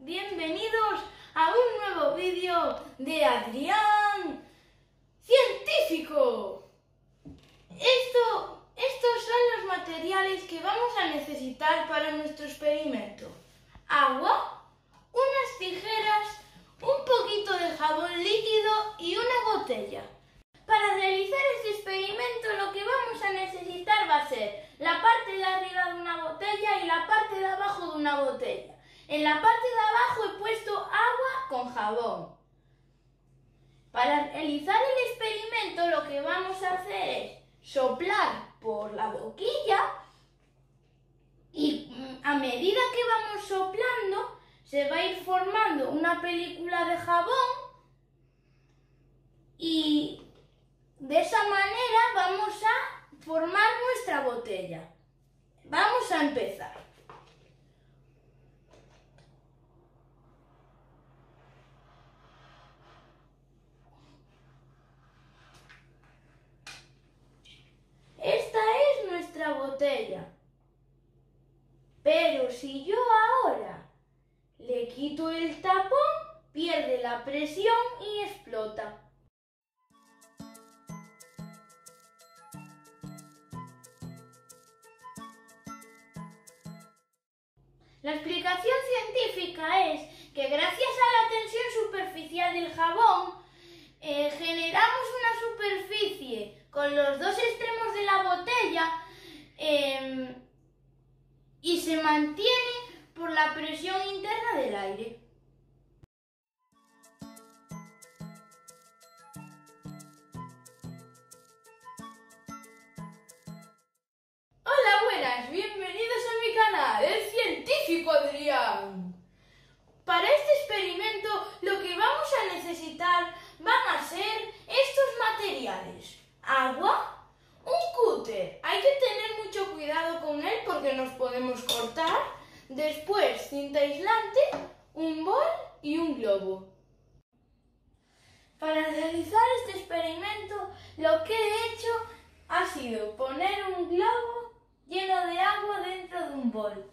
Bienvenidos a un nuevo vídeo de Adrián Científico. Estos son los materiales que vamos a necesitar para nuestro experimento. Agua, unas tijeras, un poquito de jabón líquido y una botella. Para realizar este experimento lo que vamos a necesitar va a ser la parte de arriba de una botella y la parte de abajo de una botella. En la parte de abajo he puesto agua con jabón. Para realizar el experimento lo que vamos a hacer es soplar por la boquilla y a medida que vamos soplando se va a ir formando una película de jabón y de esa manera vamos a formar nuestra botella. Vamos a empezar. Esta es nuestra botella. Pero si yo ahora le quito el tapón, pierde la presión y explota. La explicación científica es que gracias a la tensión superficial del jabón generamos una superficie con los dos extremos de la botella y se mantiene por la presión interna del aire. Hola, buenas, bienvenidos a mi canal, el científico Adrián. Para este experimento lo que vamos a necesitar van a ser estos materiales: agua, un cúter, hay que tener mucho cuidado con él porque nos podemos cortar, después cinta aislante, un bol y un globo. Para realizar este experimento lo que he hecho ha sido poner un globo lleno de agua dentro de un bol.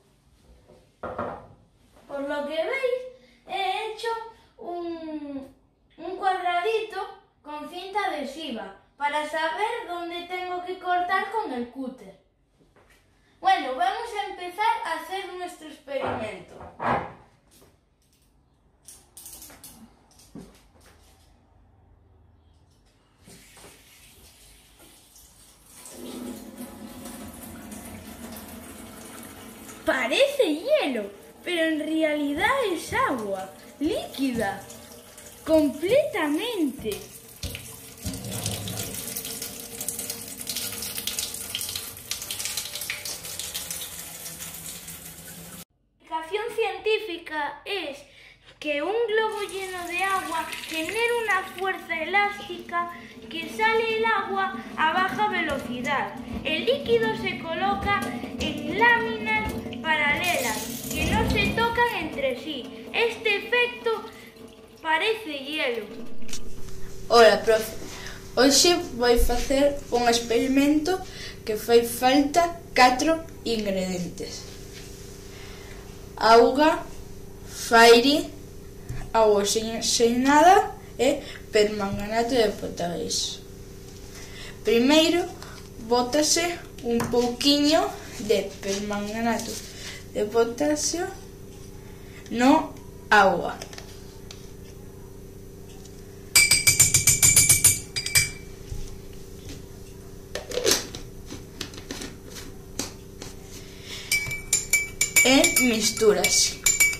Por lo que veis, he hecho un cuadradito con cinta adhesiva para saber dónde tengo que cortar con el cúter. Bueno, vamos a empezar a hacer nuestro experimento. Parece hielo, pero en realidad es agua, líquida, completamente. La explicación científica es que un globo lleno de agua genera una fuerza elástica que sale el agua a baja velocidad. El líquido se coloca en láminas paralelas que no se tocan entre sí. Este efecto parece hielo. Hola, profe. Hoxe vou facer un experimento que fai falta 4 ingredientes: auga, faire, auga oxigenada e permanganato de potasio. Primeiro, bótase un pouquiño de permanganato de potasio no agua. E mistúrase.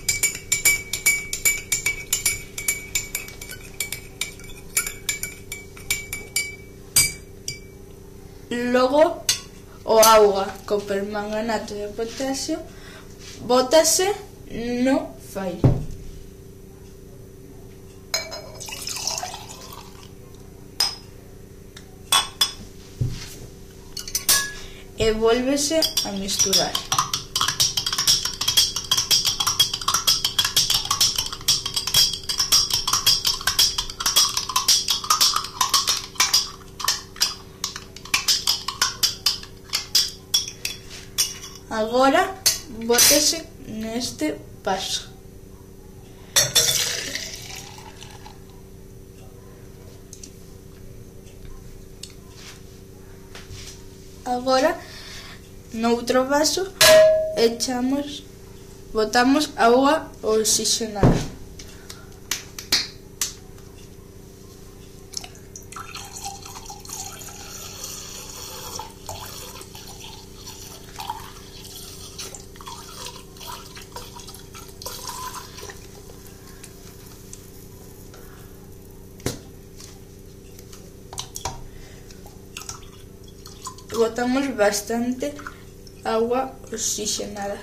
Logo o auga co permanganato de potasio bótase no faire. E vólvese a misturar. Agora bótase neste paso. Agora, noutro vaso, botamos auga oxigenada. Botamos bastante agua oxigenada.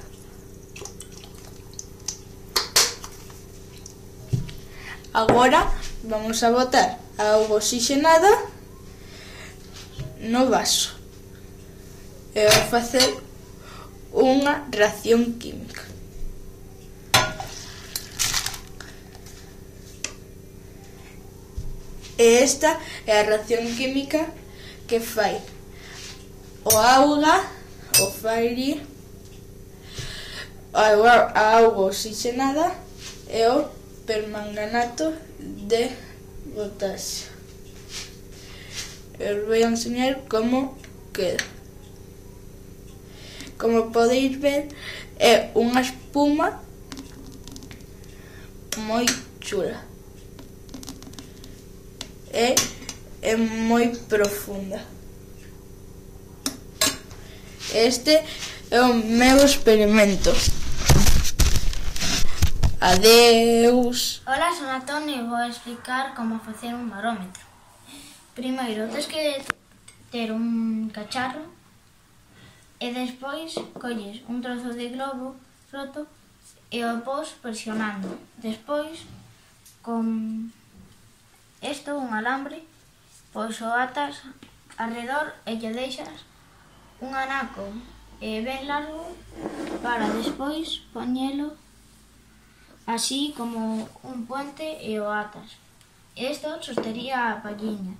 Agora vamos a botar a auga oxigenada no vaso e a facer unha reacción química. E esta é a reacción química que fai a auga oxigenada e o permanganato de potasio. Os vou enseñar como queda. Como podeis ver, é unha espuma moi chula. É moi profunda. Este é o meu experimento. Adeus. Hola, son Antonio e vou explicar como facer un barómetro. Primeiro, tens que ter un cacharro e despois colles un trozo de globo roto e o pos presionando. Despois, con isto, un alambre, pois o atas alrededor e lle deixas un anaco ben largo para despois poñelo así como un puente e o atas. Isto sostería a palliña.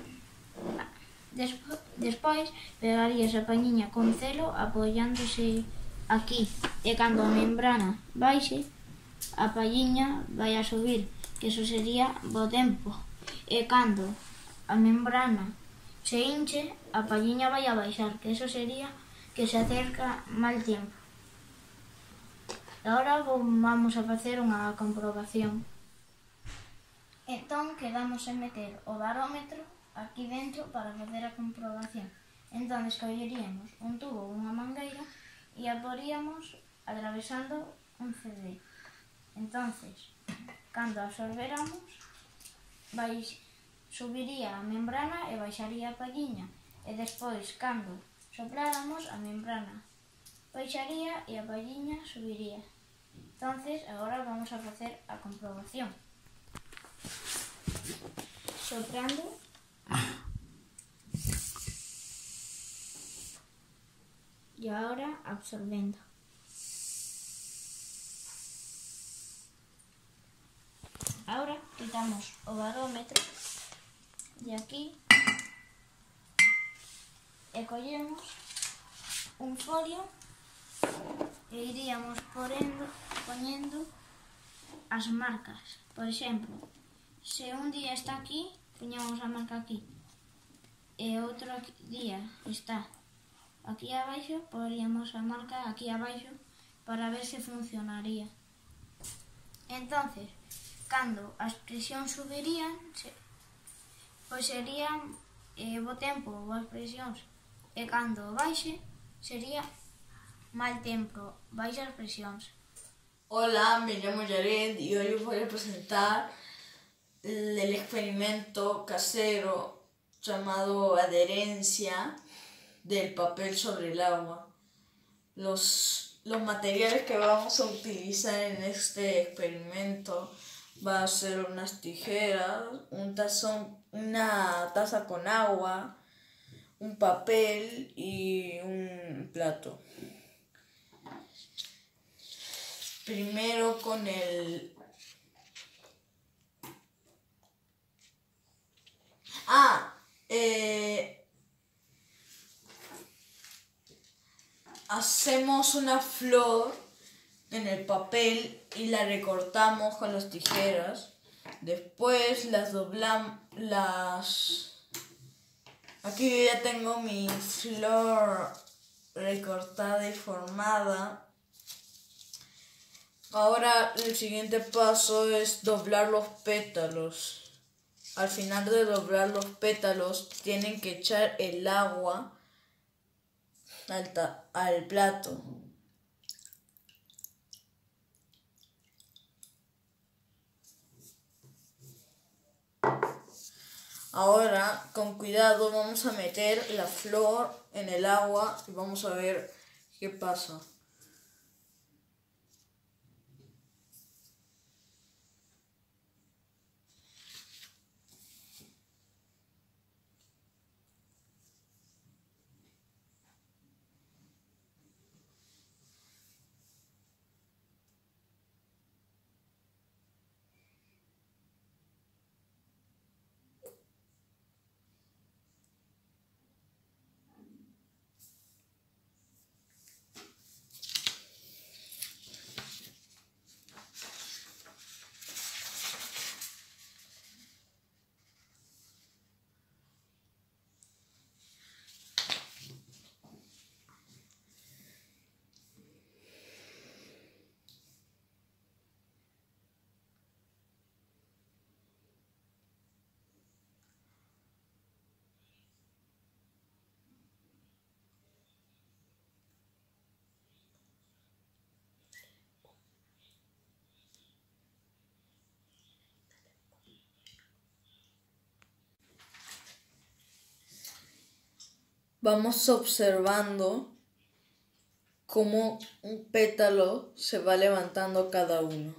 Despois pegarías a palliña con celo apoiándose aquí e cando a membrana baixe, a palliña vai a subir, que iso sería bo tempo. E cando a membrana se hinche, a palliña vai a baixar, que iso sería que se acerca mal tempo. Agora vamos a facer unha comprobación. Entón, quedamos en meter o barómetro aquí dentro para facer a comprobación. Entón, escolleríamos un tubo ou unha mangueira e a poríamos atravesando un CD. Entonces, cando absorberamos, subiría a membrana e baixaría a palliña. E despois, cando sopláramos, a membrana baixaría e a palliña subiría. Entonces, agora vamos a facer a comprobación. Soprando. E agora absorbendo. Ahora quitamos o barómetro de aquí e collemos un folio e iríamos poñendo as marcas. Por exemplo, se un día está aquí, poñemos a marca aquí, e outro día está aquí abaixo, poríamos a marca aquí abaixo para ver se funcionaría. Entonces, cando as presións subirían, pois serían bo tempo, boas presións, e cando baixe, sería mal tempo, baixas presións. Hola, me llamo Yared y hoy os voy a presentar el experimento casero llamado adherencia del papel sobre el agua. Los materiales que vamos a utilizar en este experimento va a ser unas tijeras, una taza con agua, un papel y un plato. Primero con el... hacemos una flor en el papel y la recortamos con las tijeras. Después las doblamos, Aquí ya tengo mi flor recortada y formada. Ahora el siguiente paso es doblar los pétalos. Al final de doblar los pétalos tienen que echar el agua al plato. Ahora, con cuidado, vamos a meter la flor en el agua y vamos a ver qué pasa. Vamos observando cómo un pétalo se va levantando cada uno.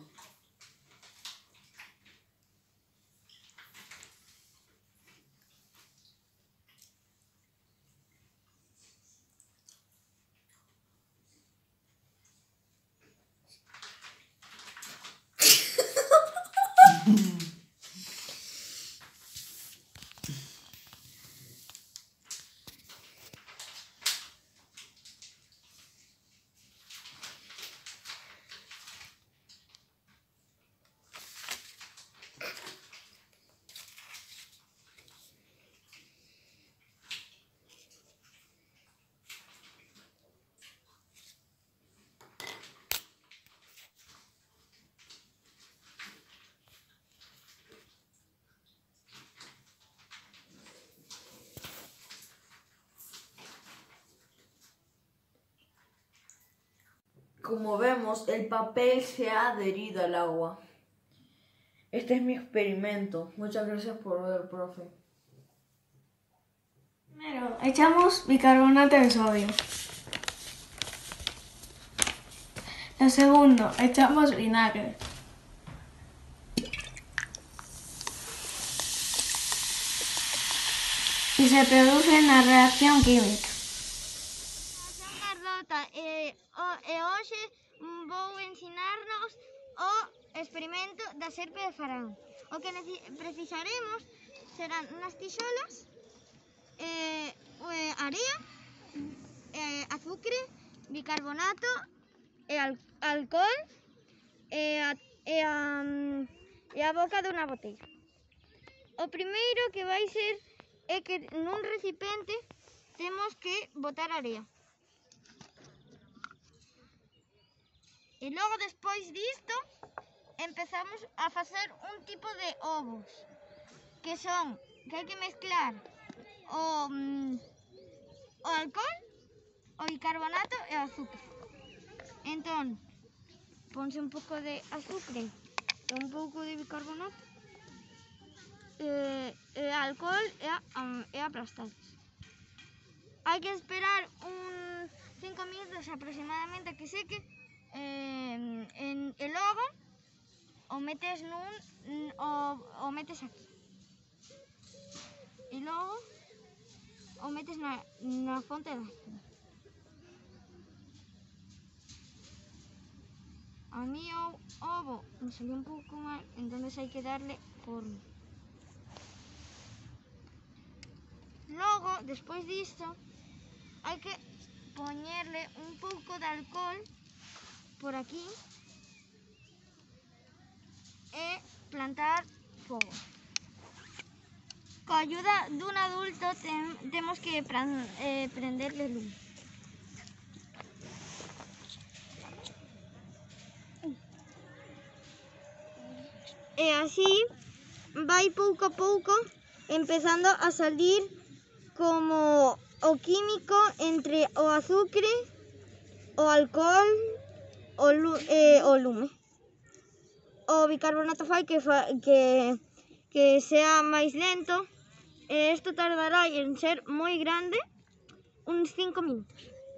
Como vemos, el papel se ha adherido al agua. Este es mi experimento. Muchas gracias por ver, profe. Primero, echamos bicarbonato de sodio. Lo segundo, echamos vinagre. Y se produce una reacción química. Carlota, hoxe vou ensinarnos o experimento da serpe de Faraón. O que precisaremos serán unhas tixolas, area, azúcar, bicarbonato, alcohol e a boca dunha botella. O primeiro que vai ser é que nun recipiente temos que botar area. E logo despois disto empezamos a facer un tipo de ovos que hai que mezclar o alcohol, o bicarbonato e o azúcar. Entón, ponse un pouco de azúcar e un pouco de bicarbonato e alcohol e aplastados. Hai que esperar uns 5 minutos aproximadamente a que seque e logo o metes o metes aquí e logo o metes na fonte de ácido. A mí o ovo me salió un pouco mal, entonces hai que darle forma. Logo, despois disto, hai que poñerle un pouco de alcohol por aquí e plantar fogo. Coa ayuda dun adulto temos que prenderle luz. E así vai pouco a pouco empezando a salir como o químico entre o azucre, o alcohol, o lume. O bicarbonato fai que sea máis lento e isto tardará en ser moi grande uns 5 minutos.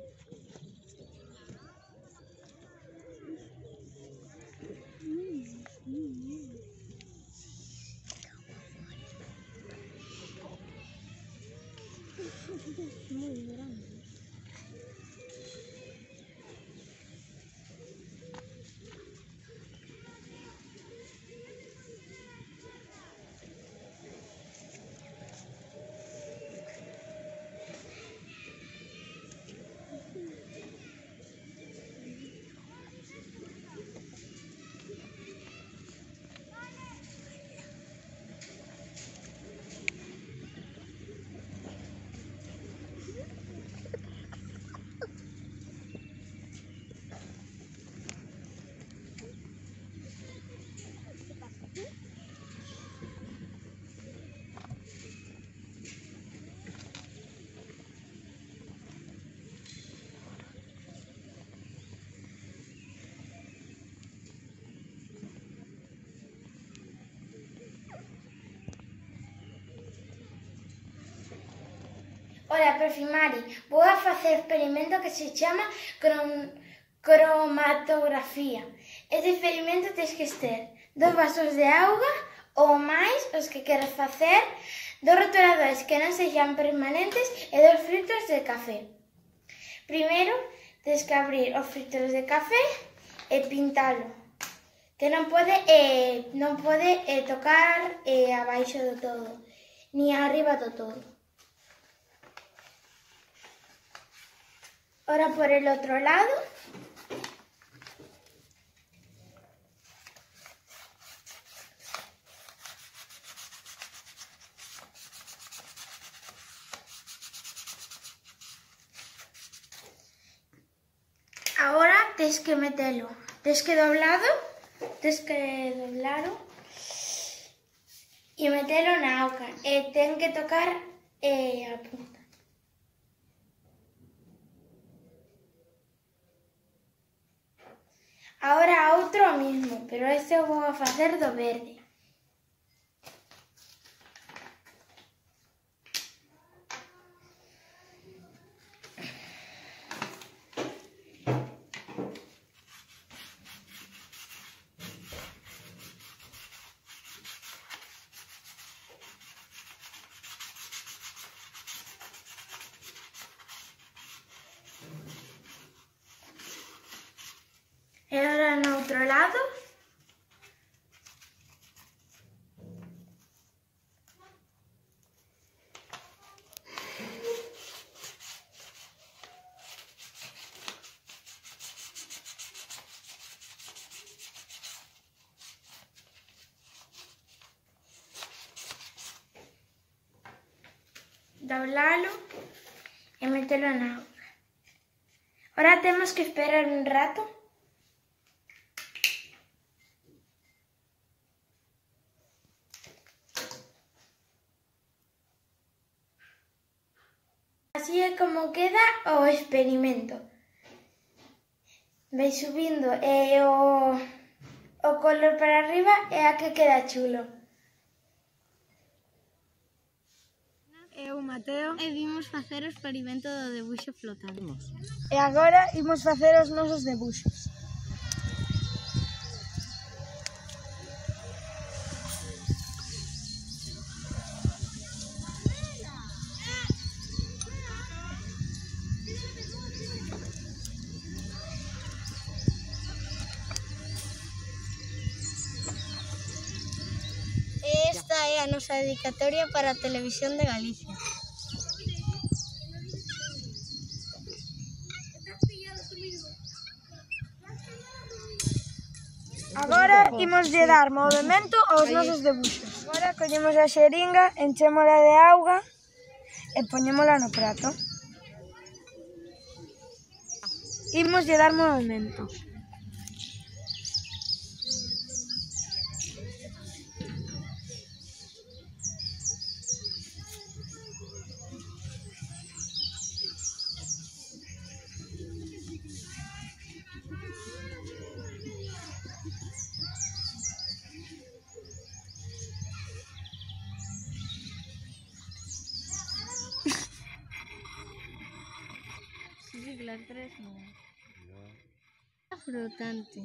Ola, profe Mari, vou a facer experimento que se chama cromatografía. Este experimento tens que ter 2 vasos de auga ou máis os que queres facer, 2 rotuladores que non sexan permanentes e 2 filtros de café. Primeiro, tens que abrir os filtros de café e pintalo, que non pode tocar abaixo do todo, ni arriba do todo. Ahora por el otro lado. Ahora tienes que meterlo. Tienes que doblarlo y meterlo na auga. Ten que tocar a punta. Ahora outro mismo, pero este vou a facer do verde. E agora no outro lado. Doblalo e metelo na auga. Ahora temos que esperar un rato. Así é como queda o experimento. Vai subindo o color para arriba e a que queda chulo. Eu, Mateo, E vimos facer o experimento do debuxo flotante. e agora imos facer os nosos debuxos. Esta é a nosa dedicatoria para a Televisión de Galicia. Agora imos lle dar movimento aos nosos debuxos. Agora collemos a xeringa, enchémola de auga e poñémola no prato. Imos lle dar movimento. Frotante.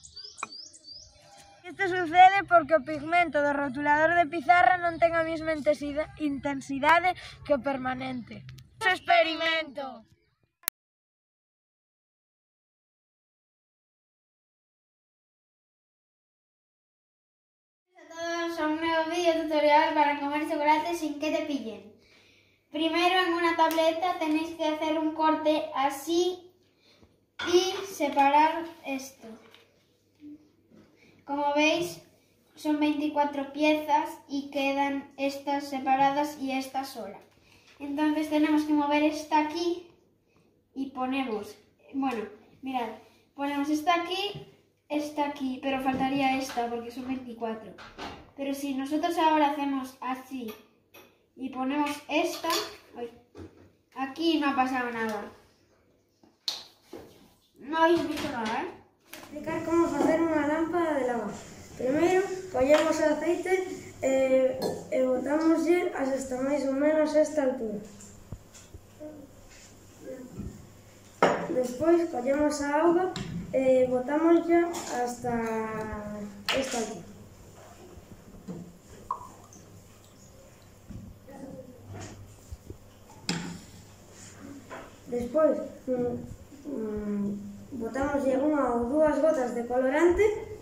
Isto sucede porque o pigmento do rotulador de pizarra non ten a mesma intensidade que o permanente. Experimento! Todos a un nuevo vídeo tutorial para comer chocolate sin que te pillen. Primero en una tableta tenéis que hacer un corte así y separar esto. Como veis son 24 piezas y quedan estas separadas y esta sola. Entonces tenemos que mover esta aquí y ponemos, bueno, mirad, ponemos esta aquí, pero faltaría esta porque son 24. Pero si nosotros ahora hacemos así y ponemos esta, aquí no ha pasado nada. No habéis visto nada, ¿eh? Explicar como facer unha lámpada de lava. Primeiro, collemos o aceite e botámoslle hasta máis ou menos esta altura. Despois, collemos a auga e botámoslle hasta esta altura. Despois, botámoslle unha ou dúas gotas de colorante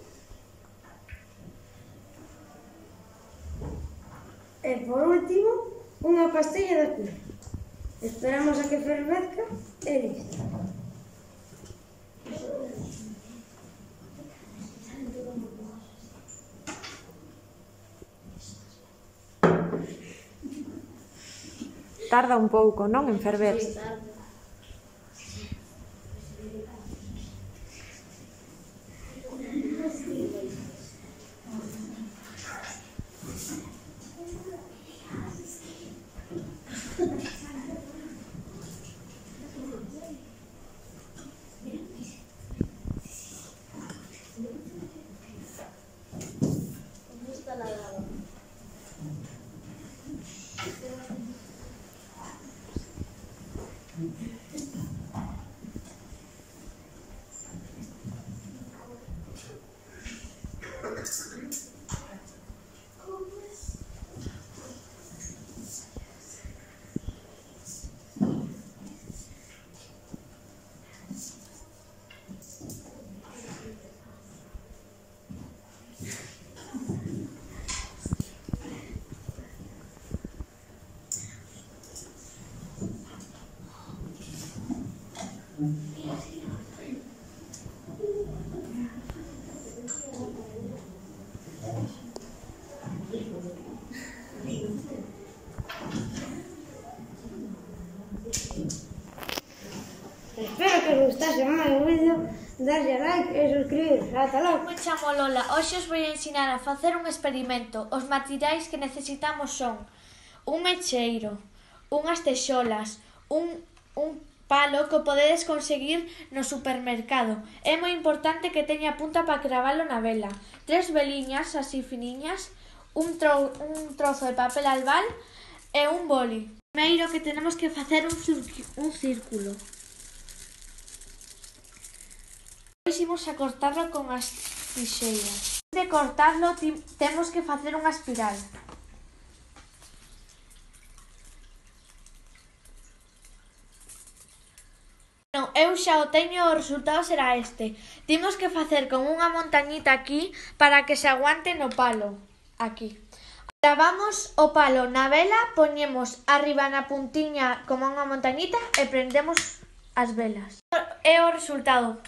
e, por último, unha pastilla de azúcar. Esperamos a que fervezca e listo. Tarda un pouco, non, en ferver? Espero que os gustase máis o vídeo, darlle a like e suscribirse. Ata logo! Me chamo Lola. Hoxe os vou ensinar a facer un experimento. Os materiais que necesitamos son un mecheiro, unhas texolas, un palo que podedes conseguir no supermercado. É moi importante que teña punta para cravalo na vela. 3 veliñas así finiñas, un trozo de papel albal e un boli. Primeiro que tenemos que facer un círculo. Depois imos a cortarlo con as tixeiras. De cortarlo temos que facer unha espiral. Non, eu xa o teño, o resultado será este. Temos que facer con unha montañita aquí para que se aguante no palo. Aquí. Cravamos o palo na vela, poñemos arriba na puntiña como unha montañita e prendemos as velas. É o resultado.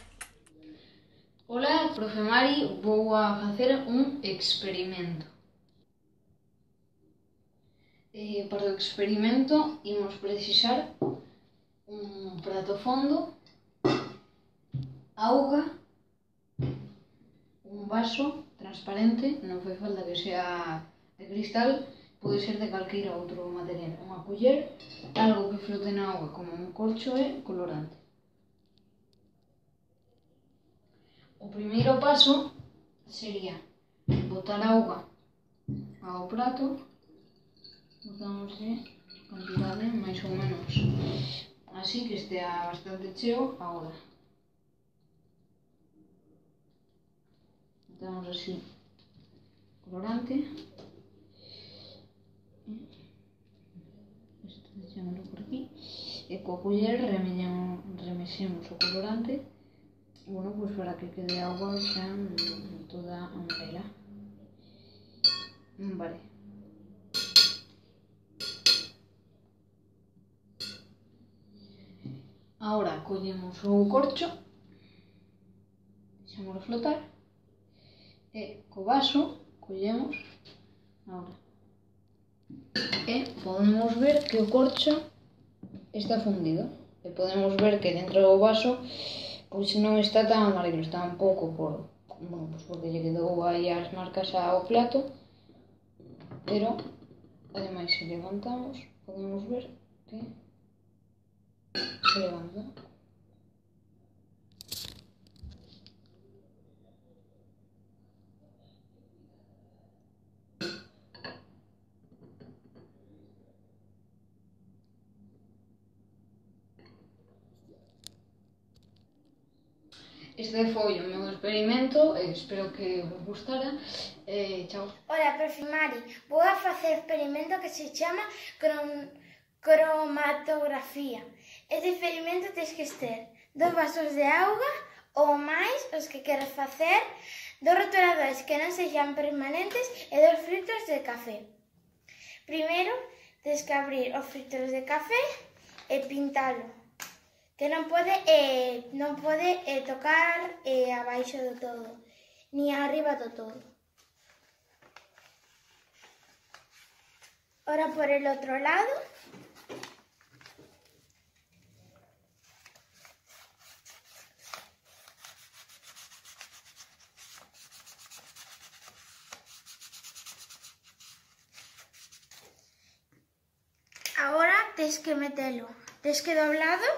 Ola, profe Mari, vou a facer un experimento. Para o experimento imos precisar un prato fondo, auga, un vaso transparente, non fai falta que sea de cristal, pode ser de calqueira outro material, unha culler, algo que flote na auga como un corcho e colorante. O primeiro paso sería botar auga ao prato, botámoslle cantidade máis ou menos así que estea bastante cheo agora. Botamos así colorante, isto deixámoslo por aquí, e coa culler remexemos o colorante, bueno, pois para que quede a auga xa toda amarela. Vale. Ahora collemos o corcho, deixámoslo flotar, e co vaso collemos agora. E podemos ver que o corcho está fundido. E podemos ver que dentro do vaso pois non está tan amarelo, está un pouco porque lle quedou aí as marcas ao plato, pero ademais se levantamos podemos ver que se levanta. Este foi o meu experimento, espero que vos gustara. Chao. Hola, profe Mari. Vou a facer un experimento que se chama cromatografía. Este experimento tens que ter 2 vasos de auga ou máis os que queres facer, 2 rotuladores que non sexan permanentes e 2 filtros de café. Primeiro, tens que abrir os filtros de café e pintalo, que non pode tocar abaixo do todo, ni arriba do todo. Ahora por el otro lado. Ahora tens que metelo, tens que doblalo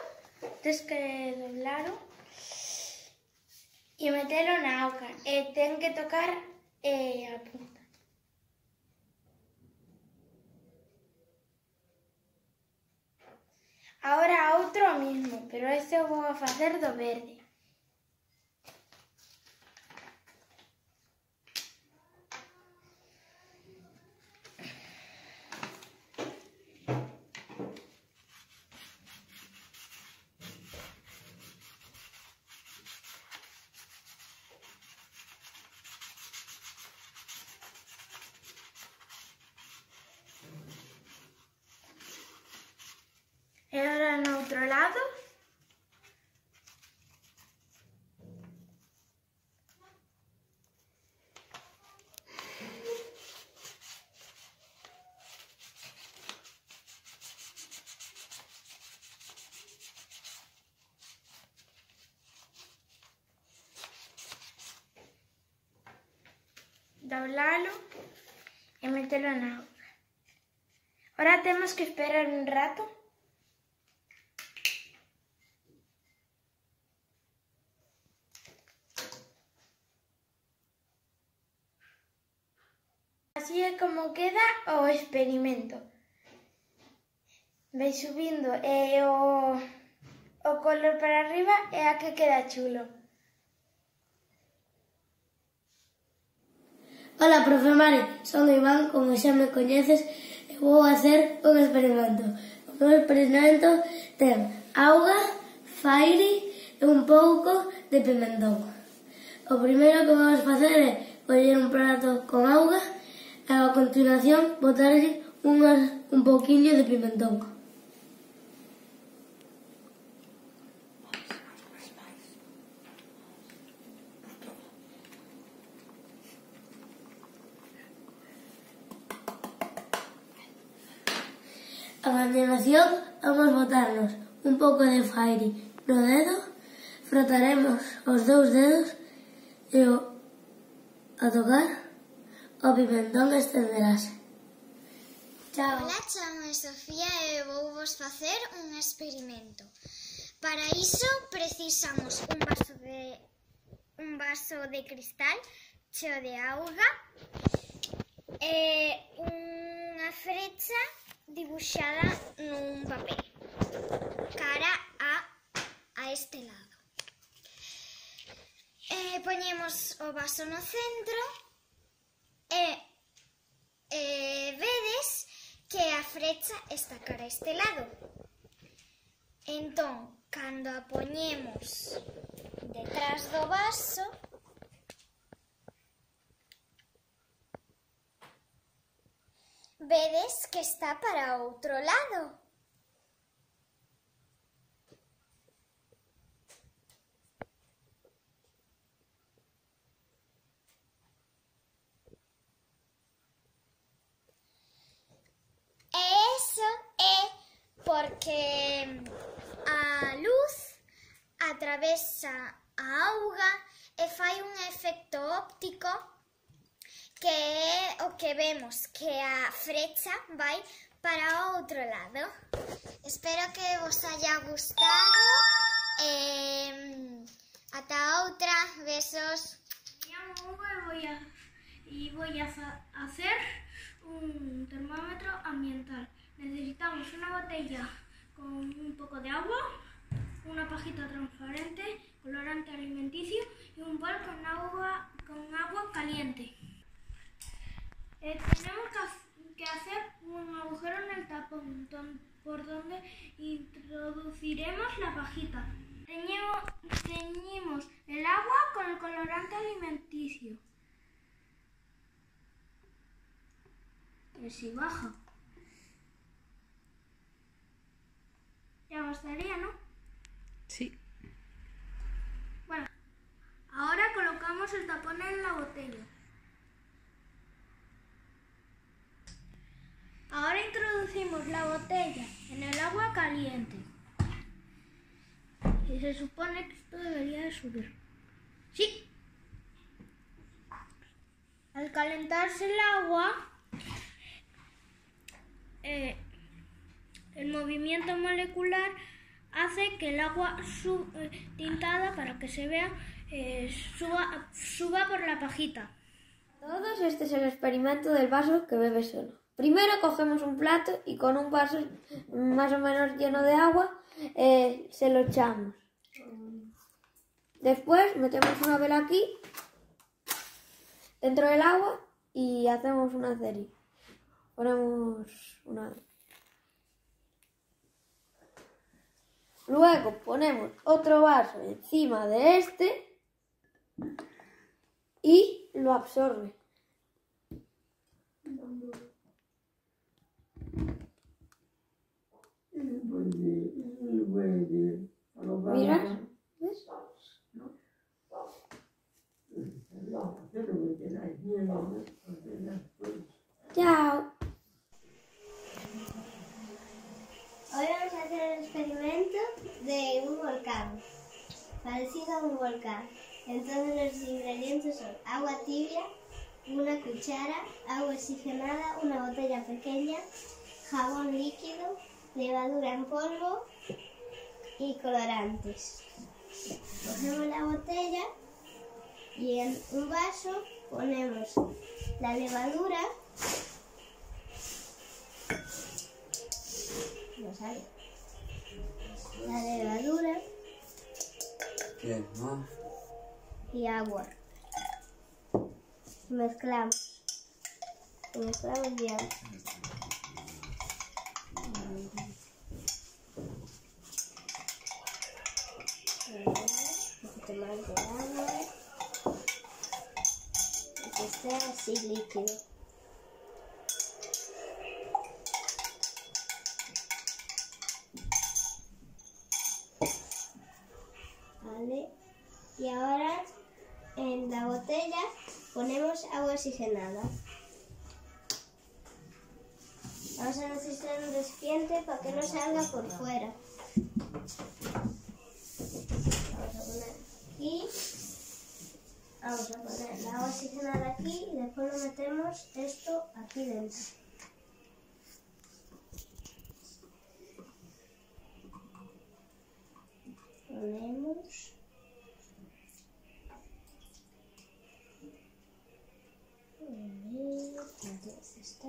e metelo na auga e ten que tocar a punta. Ahora outro mismo, pero este o vou a facer do verde. E agora no outro lado. Doblalo e metelo na auga. Ahora temos que esperar un rato. Así é como queda o experimento. Vai subindo e o color para arriba é a que queda chulo. Hola, profe Mari, son Iván, como xa me coñeces, e vou hacer un experimento. O meu experimento ten auga, faire e un pouco de pimentón. O primeiro que vamos facer é coller un prato con auga e a continuación botarlle un pouquiño de pimentón. A continuación vamos botarnos un pouco de Fairy no dedo, frotaremos os 2 dedos e a tocar o pimentón estenderase. Chao. Ola, chamo Sofía e vou vos facer un experimento. Para iso precisamos un vaso de cristal cheo de auga e unha frecha dibuixada nun papel cara a este lado. Poñemos o vaso no centro e vedes que a frecha está cara a este lado. Entón, cando a poñemos detrás do vaso, vedes que está para outro lado. E iso é porque a luz atravesa a auga e fai un efecto óptico que é o que vemos, que a frecha vai para outro lado. Espero que vos haya gustado e ata outra, besos. Me llamo Hugo y voy a hacer un termómetro ambiental. Necesitamos una botella con un poco de agua, una pajita transparente, colorante alimenticio y un bol con agua caliente. Tenemos que hacer un agujero en el tapón por donde introduciremos la pajita. Teñimos el agua con el colorante alimenticio. Que si baja. Ya bastaría, ¿no? Sí. Bueno, ahora colocamos el tapón en la botella. Ahora introducimos la botella en el agua caliente. Y se supone que esto debería de subir. ¡Sí! Al calentarse el agua, el movimiento molecular hace que el agua tintada, para que se vea, suba por la pajita. Todos, este es el experimento del vaso que bebe solo. Primero cogemos un plato y con un vaso más o menos lleno de agua se lo echamos. Después metemos una vela aquí, dentro del agua, y hacemos una serie. Ponemos una... Luego ponemos otro vaso encima de este y lo absorbe. Mira, ¿ves? Chao. Hoy vamos a hacer el experimento de un volcán, parecido a un volcán. Entonces los ingredientes son agua tibia, una cuchara, agua oxigenada, una botella pequeña, jabón líquido, levadura en polvo y colorantes. Cogemos la botella y en un vaso ponemos la levadura. No sale. La levadura. Bien, ¿no? Y agua. Mezclamos. Mezclamos bien. Un poquito más de agua. Y que esté así líquido. Vale. Y ahora en la botella ponemos agua oxigenada. Vamos a necesitar un recipiente para que no salga por fuera. Vamos a poner aquí. Vamos a poner el agua oxigenada aquí y después lo metemos esto aquí dentro. Ponemos. Entonces está.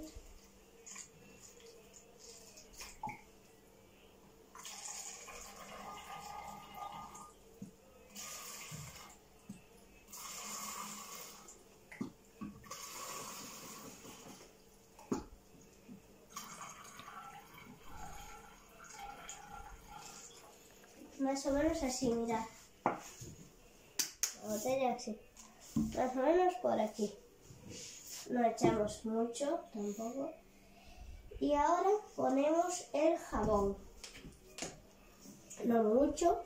Más o menos así, mirad. La botella así. Más o menos por aquí. No echamos mucho tampoco. Y ahora ponemos el jabón. No mucho.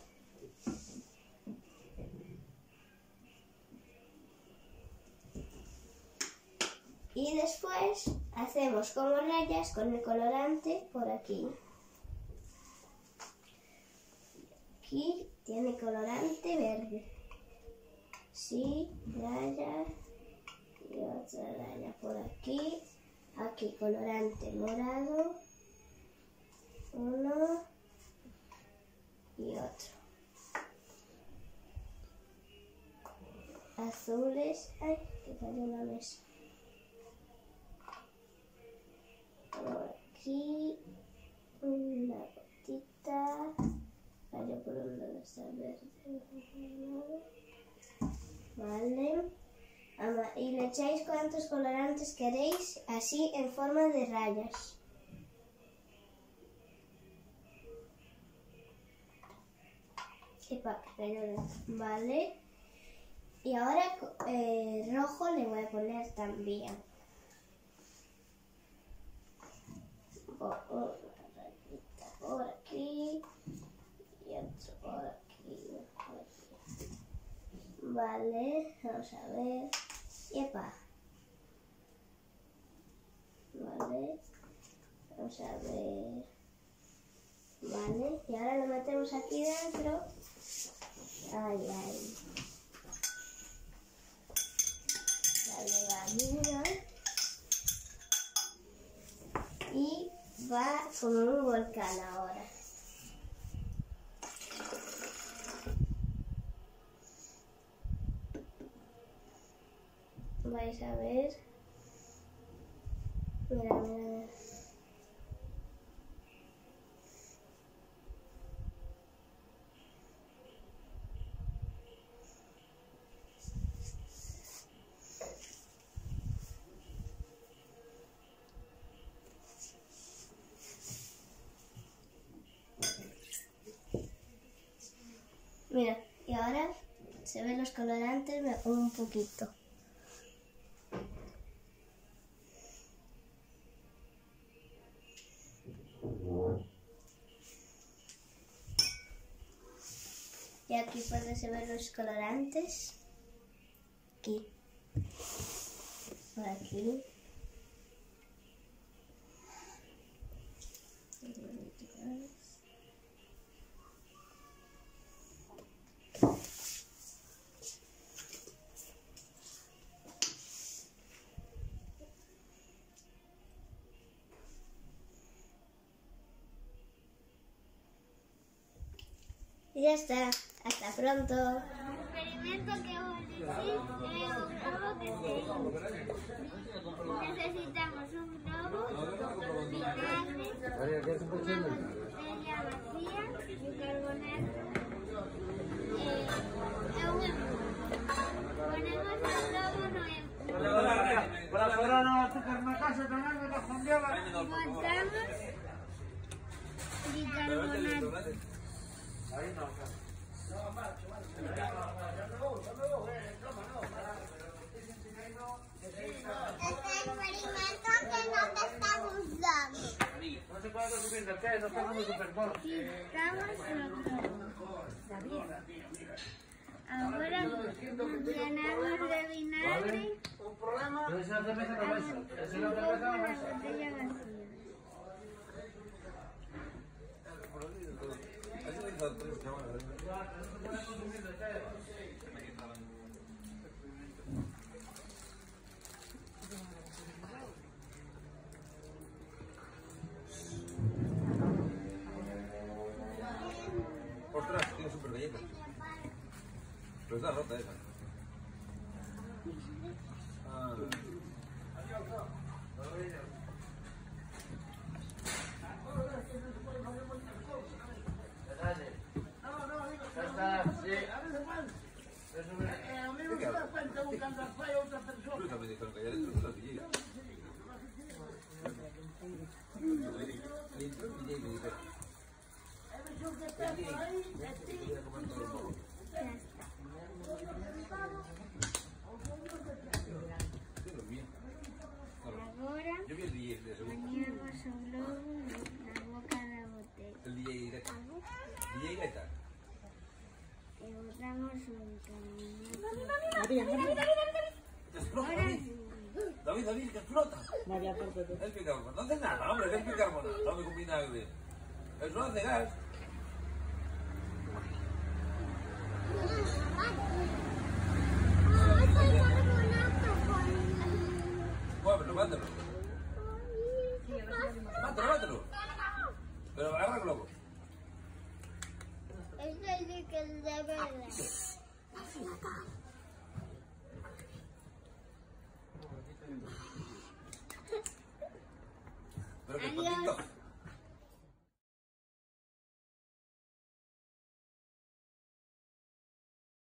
Y después hacemos como rayas con el colorante por aquí. Aquí tiene colorante verde. Sí, raya. Y otra raya por aquí. Aquí colorante morado. Uno. Y otro. Azules. Ay, que cayó la mesa. Por aquí. Una gotita. Vaya por un lado está verde. Vale. Y le echáis cuantos colorantes queréis, así en forma de rayas. Vale. Y ahora rojo le voy a poner también. Una rayita por aquí. Y otro por aquí. Vale, vamos a ver. ¡Epa! Vale, vamos a ver. Vale, y ahora lo metemos aquí dentro. Ay, ay. La levadura. Y va como un volcán ahora. Vais a ver. Mira, mira. Mira, y ahora se ven los colorantes, me pongo un poquito. Y aquí puedes ver los colorantes. Aquí. Por aquí. Y ya está. Hasta pronto. El experimento que voy a decir es un globo que se necesitamos un globo, vinagre, una botella vacía, bicarbonato, un embudo. Ponemos el globo no botamos bicarbonato. Este experimento que no te está gustando. Quitamos el globo. Ahora llenamos de vinagre Pero esa es la cerveza no mesa. Esa es la cerveza no la mesa. botella vacía. Ostras, tiene súper galleta. Pero está rota esa. Ah. Ya está, sí. A mí me da cuenta buscando a otra persona. Pero también dijeron que allá dentro de la silla. Y entró el DJ y me dice, Ahora yo vi el DJ de seguro. ponemos un globo en la boca de la botella. El DJ directo. DJ Gaita. Y botamos un camino. ¡Que explota, David! ¡David, que explota! Es bicarbonato. No hace nada, hombre, que es bicarbonato. Dame con vinagre. Eso hace gas. Muévelo, mátalo. Mátalo. Pero agarra el globo. Es el que es de verdad.